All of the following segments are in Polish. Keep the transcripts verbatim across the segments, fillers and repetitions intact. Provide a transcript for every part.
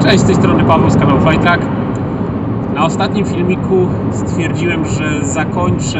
Cześć, z tej strony Paweł z kanału Flytrack. Na ostatnim filmiku stwierdziłem, że zakończę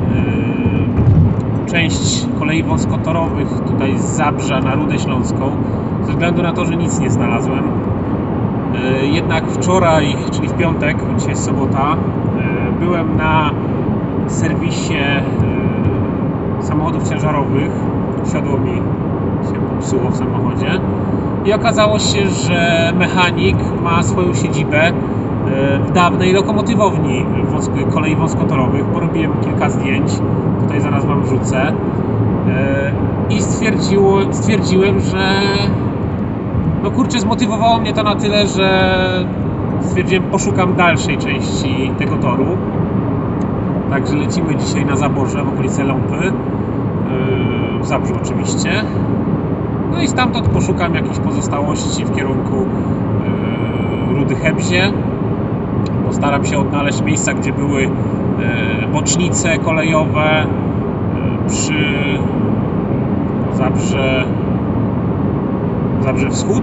yy, część kolei wąskotorowych tutaj z Zabrza na Rudę Śląską, ze względu na to, że nic nie znalazłem. Yy, jednak wczoraj, czyli w piątek, dzisiaj jest sobota, yy, byłem na serwisie yy, samochodów ciężarowych. Siodło mi się popsuło w samochodzie. I okazało się, że mechanik ma swoją siedzibę w dawnej lokomotywowni kolei wąskotorowych. Porobiłem kilka zdjęć, tutaj zaraz wam wrzucę. I stwierdziło, stwierdziłem, że no kurczę, zmotywowało mnie to na tyle, że stwierdziłem, poszukam dalszej części tego toru. Także lecimy dzisiaj na Zaborze, w okolice Ląpy, w Zabrzu oczywiście. No i stamtąd poszukam jakichś pozostałości w kierunku yy, Rudy Hebzie. Postaram się odnaleźć miejsca, gdzie były yy, bocznice kolejowe yy, przy Zabrze, Zabrze Wschód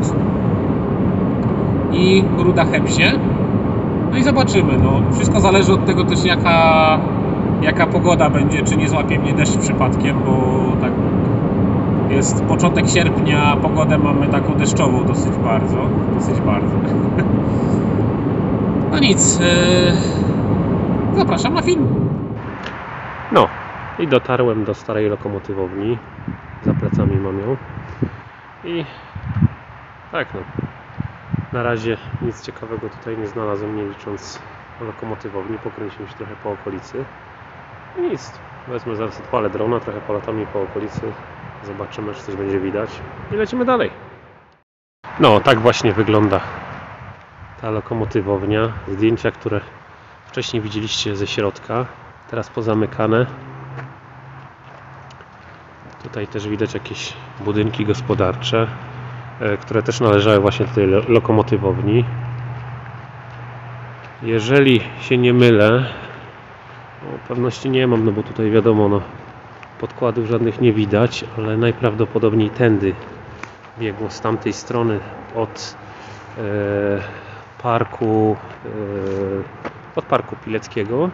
i Ruda Hebzie. No i zobaczymy. No, wszystko zależy od tego też, jaka, jaka pogoda będzie, czy nie złapie mnie deszcz przypadkiem, bo tak jest początek sierpnia, pogodę mamy taką deszczową dosyć bardzo, dosyć bardzo. No nic, yy, zapraszam na film. No i dotarłem do starej lokomotywowni, za plecami mam ją i tak no, na razie nic ciekawego tutaj nie znalazłem, nie licząc lokomotywowni, pokręciłem się trochę po okolicy i nic, wezmę zaraz, odpalę drona, trochę polatami po okolicy. Zobaczymy, czy coś będzie widać i lecimy dalej. No, tak właśnie wygląda ta lokomotywownia. Zdjęcia, które wcześniej widzieliście ze środka, teraz pozamykane. Tutaj też widać jakieś budynki gospodarcze, które też należały właśnie do tej lokomotywowni. Jeżeli się nie mylę, no, pewności nie mam, no bo tutaj wiadomo, no, podkładów żadnych nie widać, ale najprawdopodobniej tędy biegło z tamtej strony od e, parku e, od parku Pileckiego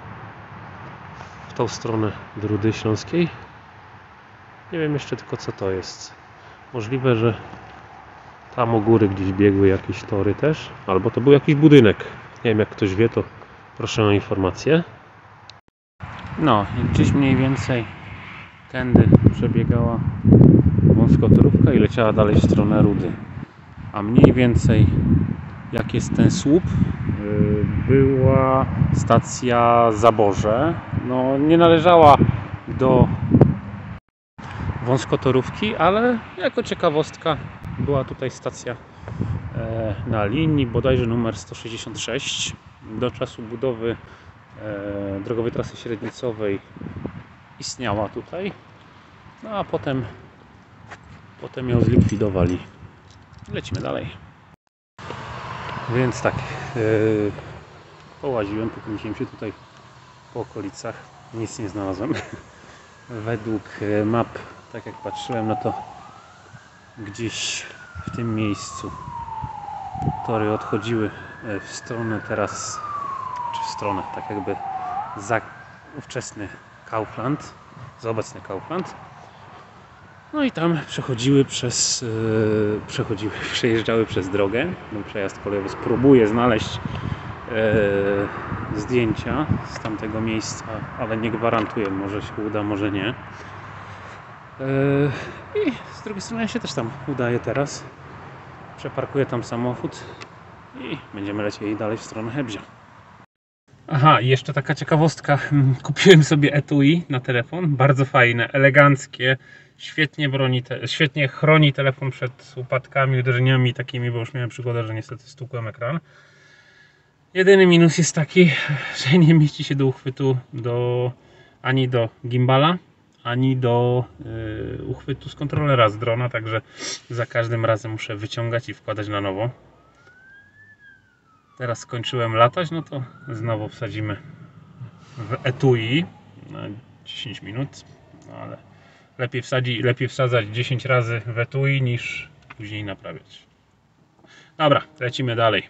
w tą stronę do Rudy Śląskiej. Nie wiem jeszcze tylko, co to jest. Możliwe, że tam u góry gdzieś biegły jakieś tory też, albo to był jakiś budynek. Nie wiem, jak ktoś wie, to proszę o informację. No i gdzieś mniej więcej tędy przebiegała wąskotorówka i leciała dalej w stronę Rudy. A mniej więcej jak jest ten słup, była stacja Zaborze. No, nie należała do wąskotorówki, ale jako ciekawostka była tutaj stacja na linii, bodajże numer sto sześćdziesiąt sześć. Do czasu budowy drogowej trasy średnicowej istniała tutaj. No a potem potem ją zlikwidowali. Lecimy dalej. Więc tak, yy, połaziłem, pokręciłem się tutaj po okolicach. Nic nie znalazłem. Według map, tak jak patrzyłem, no to gdzieś w tym miejscu tory odchodziły w stronę teraz, czy w stronę, tak jakby za ówczesny Kaufland, za obecny Kaufland. No i tam przechodziły przez, yy, przechodziły, przejeżdżały przez drogę. No, przejazd kolejowy. Spróbuję znaleźć yy, zdjęcia z tamtego miejsca, ale nie gwarantuję, może się uda, może nie. Yy, I z drugiej strony się też tam udaje teraz. Przeparkuję tam samochód i będziemy lecieli dalej w stronę Hebzia. Aha, i jeszcze taka ciekawostka. Kupiłem sobie etui na telefon. Bardzo fajne, eleganckie. Świetnie broni, te, świetnie chroni telefon przed upadkami, uderzeniami takimi, bo już miałem przygodę, że niestety stukłem ekran. Jedyny minus jest taki, że nie mieści się do uchwytu do, ani do gimbala, ani do yy, uchwytu z kontrolera z drona, także za każdym razem muszę wyciągać i wkładać na nowo. Teraz skończyłem latać, no to znowu wsadzimy w etui na dziesięć minut, no ale lepiej, wsadzi, lepiej wsadzać dziesięć razy w etui niż później naprawiać. Dobra, lecimy dalej.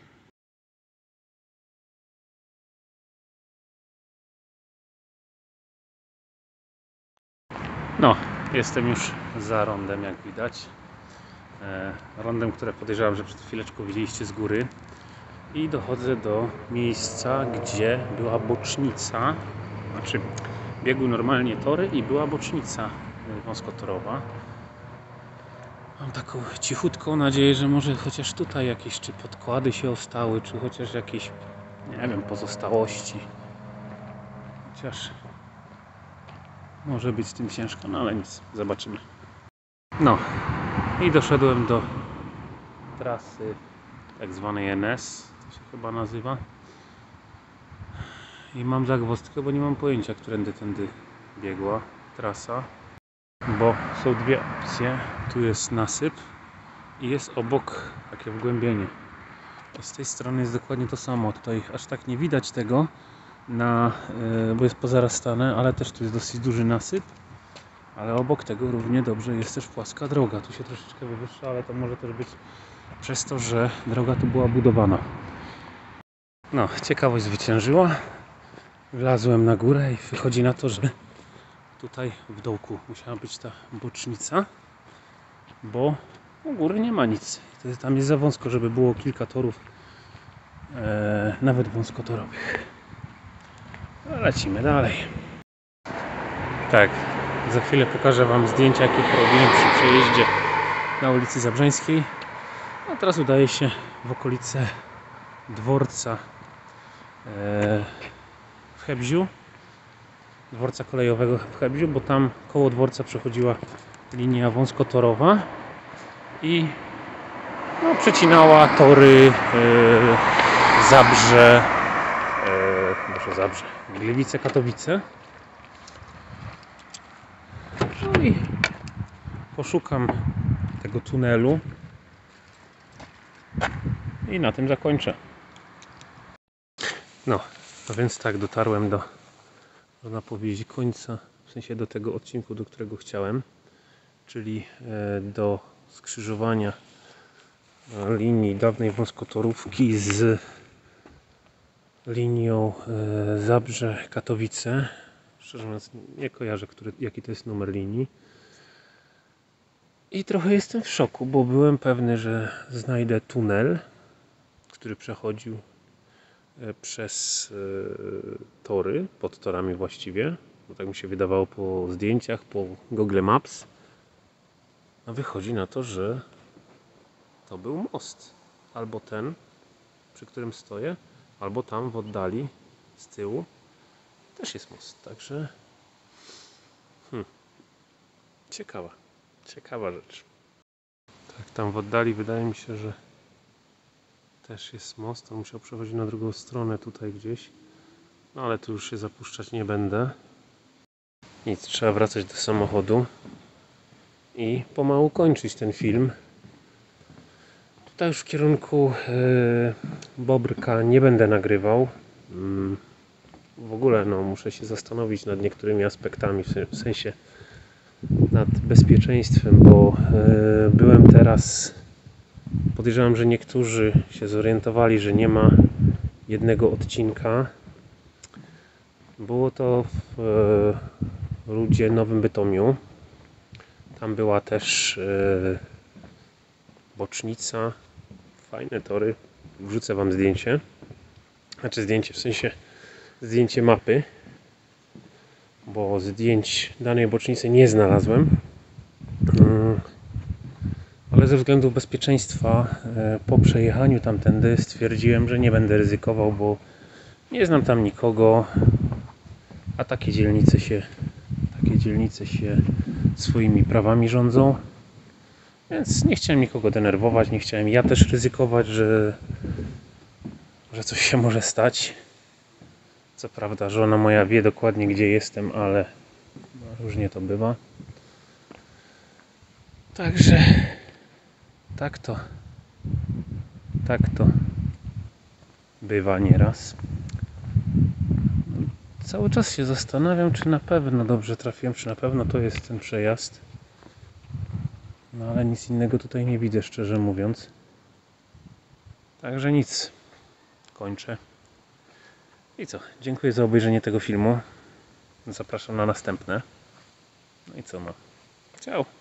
No, jestem już za rondem, jak widać. E, rondem, które podejrzewam, że przed chwileczką widzieliście z góry. I dochodzę do miejsca, gdzie była bocznica. Znaczy, biegły normalnie tory i była bocznica wąskotorowa. Mam taką cichutką nadzieję, że może chociaż tutaj jakieś czy podkłady się ostały, czy chociaż jakieś, nie wiem, pozostałości. Chociaż może być z tym ciężko, no ale nic, zobaczymy. No i doszedłem do trasy tak zwanej N S, to się chyba nazywa. I mam zagwozdkę, bo nie mam pojęcia, którędy tędy biegła trasa. Bo są dwie opcje. Tu jest nasyp i jest obok takie wgłębienie. I z tej strony jest dokładnie to samo. Tutaj aż tak nie widać tego, na, yy, bo jest pozarastane, ale też tu jest dosyć duży nasyp. Ale obok tego równie dobrze jest też płaska droga. Tu się troszeczkę wywyższa, ale to może też być przez to, że droga tu była budowana. No, ciekawość zwyciężyła. Wlazłem na górę i wychodzi na to, że tutaj w dołku musiała być ta bocznica, bo u góry nie ma nic. Tam jest za wąsko, żeby było kilka torów, e, nawet wąskotorowych. Lecimy dalej. Tak, za chwilę pokażę Wam zdjęcia, jakie porobiłem przy przejeździe na ulicy Zabrzeńskiej. A teraz udaję się w okolice dworca e, w Hebziu. Dworca kolejowego w Hebziu, bo tam koło dworca przechodziła linia wąskotorowa i no, przecinała tory yy, Zabrze, yy, może Zabrze, Gliwice, Katowice. No i poszukam tego tunelu i na tym zakończę. No, a więc tak, dotarłem do, można powiedzieć, końca, w sensie do tego odcinku, do którego chciałem, czyli do skrzyżowania linii dawnej wąskotorówki z linią Zabrze-Katowice. Szczerze mówiąc, nie kojarzę, który, jaki to jest numer linii. I trochę jestem w szoku, bo byłem pewny, że znajdę tunel, który przechodził przez tory, pod torami właściwie, bo tak mi się wydawało po zdjęciach, po Google Maps. A wychodzi na to, że to był most. Albo ten, przy którym stoję, albo tam w oddali z tyłu też jest most. Także hmm, ciekawa, ciekawa rzecz. Tak, tam w oddali wydaje mi się, że też jest most. On musiał przechodzić na drugą stronę tutaj gdzieś. No ale tu już się zapuszczać nie będę. Nic, trzeba wracać do samochodu i pomału kończyć ten film. Tutaj już w kierunku yy, Bobrka nie będę nagrywał. Yy, w ogóle no, muszę się zastanowić nad niektórymi aspektami, w sensie nad bezpieczeństwem, bo yy, byłem teraz, podejrzewam, że niektórzy się zorientowali, że nie ma jednego odcinka. Było to w yy, Rudzie Nowym Bytomiu. Tam była też yy, bocznica, fajne tory. Wrzucę Wam zdjęcie. Znaczy zdjęcie, w sensie zdjęcie mapy, bo zdjęć danej bocznicy nie znalazłem. Ale ze względów bezpieczeństwa po przejechaniu tamtędy stwierdziłem, że nie będę ryzykował, bo nie znam tam nikogo, a takie dzielnice się, takie dzielnice się swoimi prawami rządzą. Więc nie chciałem nikogo denerwować, nie chciałem ja też ryzykować, że, że coś się może stać. Co prawda żona moja wie dokładnie, gdzie jestem, ale różnie to bywa. Także tak to tak to bywa nieraz. Cały czas się zastanawiam, czy na pewno dobrze trafiłem, czy na pewno to jest ten przejazd. No ale nic innego tutaj nie widzę, szczerze mówiąc. Także nic. Kończę. I co? Dziękuję za obejrzenie tego filmu. Zapraszam na następne. No i co no? Ciao.